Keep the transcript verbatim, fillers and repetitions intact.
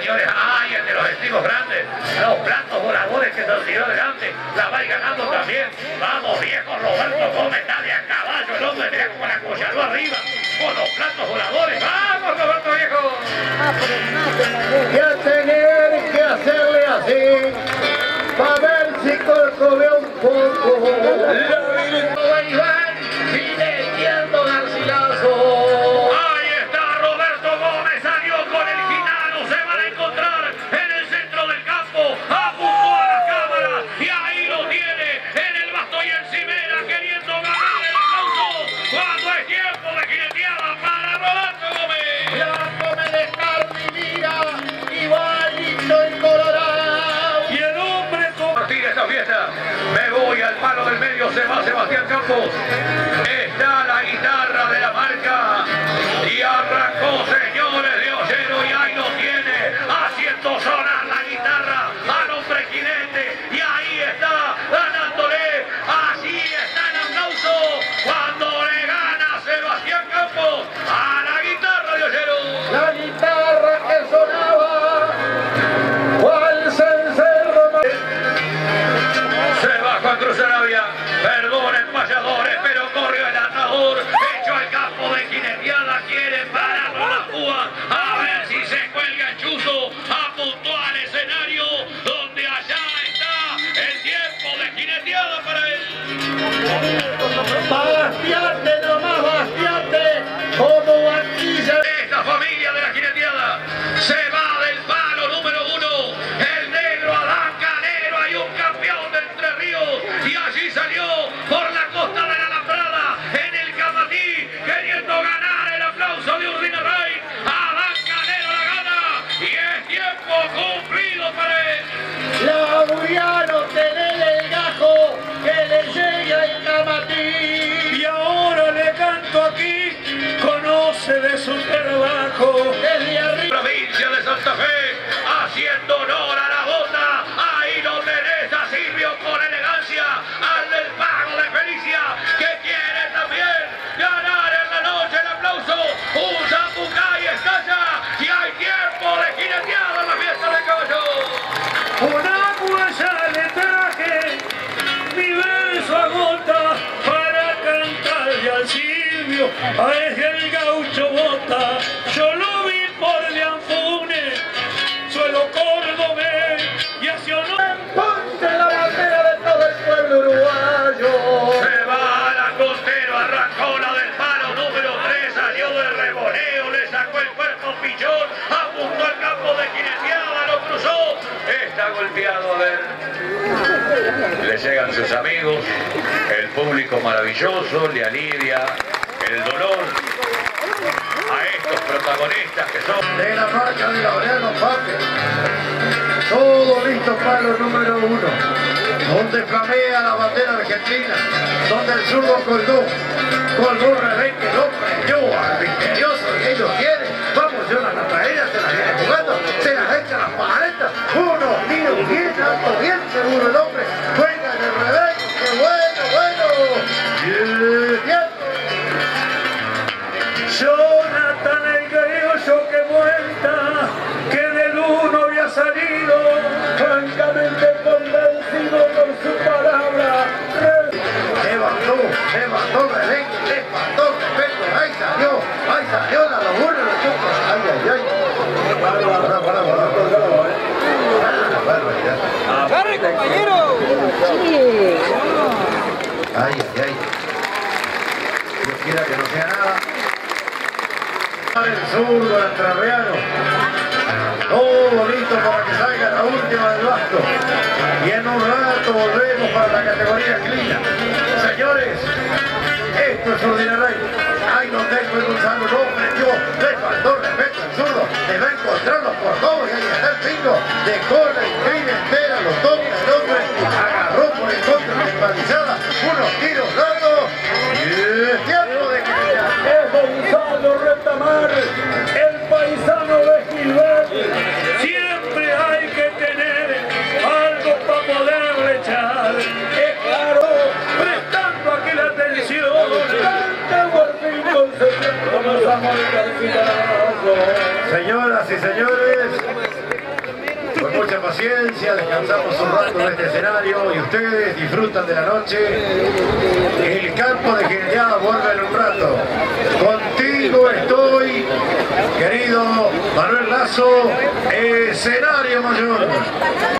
señores. ¡Ay, el de los estribos grandes! Los platos voladores que se los tiró delante. La va ganando también. Vamos, viejo Roberto Gómez, está de a caballo. El hombre mira como la collaró arriba con los platos voladores. ¡Vamos, Roberto viejo! Y a tener que hacerle así para ver si corcovea un poco. Ahí van, jineteando Garcilaso. Ahí está Roberto Gómez, salió con el gitano, se van a encontrar en el centro del campo, apuntó a la cámara y ahí lo tiene en el basto y en cimera queriendo ganar el aplauso cuando es tiempo de jineteada para Roberto Gómez. Ya no me dejar mi vida, igualito en Colorado. Y el hombre compartir esta fiesta, me voy al palo del medio, se va Sebastián Campos. Está la guitarra de la marca y arrancó, señores de Ollero, y ahí lo tiene haciendo sonar la guitarra al hombre jinete y ahí está ganándole, así está el aplauso cuando le gana Sebastián Campos a la guitarra de Ollero. La guitarra que sonaba, cual cencerro. Se va Juan Cruz Arabia, perdonen payadores, pero corrió el atador, hecho al campo de jineteada, quiere pararlo a la púa, a ver si se cuelga el chuzo, apuntó al escenario, donde allá está el tiempo de jineteada para él. Bastiate nomás, bastiate, como aquí se... Esta familia de la jineteada se va del palo número uno, el negro Adán Canero, hay un campeón de Entre Ríos, y allí salió por la costa de la Alambrada, en el Camatí, queriendo ganar el aplauso de Urdinarray. Adán Canero la gana, y es tiempo cumplido para él. Lauriano, tenele el gajo, que le llegue al Camatí. Y ahora le canto aquí, conoce de su trabajo. Desde arriba. Provincia de Santa Fe, haciendo honor a la bota, ahí lo tenés a Silvio con elegancia, al del pago de Felicia, que quiere también ganar en la noche el aplauso, un Zambucay estalla, y hay tiempo de jineteada en la fiesta del caballo. Con agua ya le traje mi verso a gota para cantarle al Silvio, a ese el gaucho bota. Yo lo vi por de Anfunes, suelo cordobés y hacia honor. Ponte la bandera de todo el pueblo uruguayo. Se va a la Costero, arrancó la del palo número tres, salió de revoleo, le sacó el cuerpo pichón, apuntó al campo de jineteada, lo cruzó, está golpeado, a ver. Le llegan sus amigos, el público maravilloso, le alivia el dolor a estos protagonistas que son De la marca de Laureano Paque. Todo listo para el número uno. Donde flamea la bandera argentina. Donde el zurdo colgó. Colgó Rebeque, lo prendió al misterioso y ellos quieren. Vamos, Jonathan Paella, se la viene jugando. Se las echa las paletas. Unos tiros bien alto, bien seguro el hombre. Juega en el Rebeque. ¡Qué bueno, bueno! Y el tiempo. Jonathan el criollo que vuelta, que del uno había salido, francamente convencido por su palabra. Levantó, levantó Rebeque, levantó respeto, ahí salió, ahí salió la locura, los chicos. Ay, ay, ay. Para, para, para, para. ¡Agarre, compañero! Sí. Ay, ay, ay. Dios quiera que no sea nada. El zurdo, el entrerriano. Todo listo para que salga la última del basto. Y en un rato volvemos para la categoría clínica. Señores, esto es Urdinarray. Ahí lo tengo en Gonzalo, no prendió, le faltó respeto al zurdo, le va a encontrar los portobos y ahí está el pingo, de cola y crina entera, lo toca el hombre, agarró por el contra de empalizada, unos tiros largos, y es tiempo de que Es Gonzalo Retamar, el paisano de Gilbert. Siempre hay que tener algo para poderle echar. Es claro, prestando aquí la atención, canta por fin concentrando más amor y calcinazo. Señoras y señores, paciencia, descansamos un rato de este escenario y ustedes disfrutan de la noche. El campo de General vuelve en un rato. Contigo estoy, querido Manuel Lazo, escenario mayor.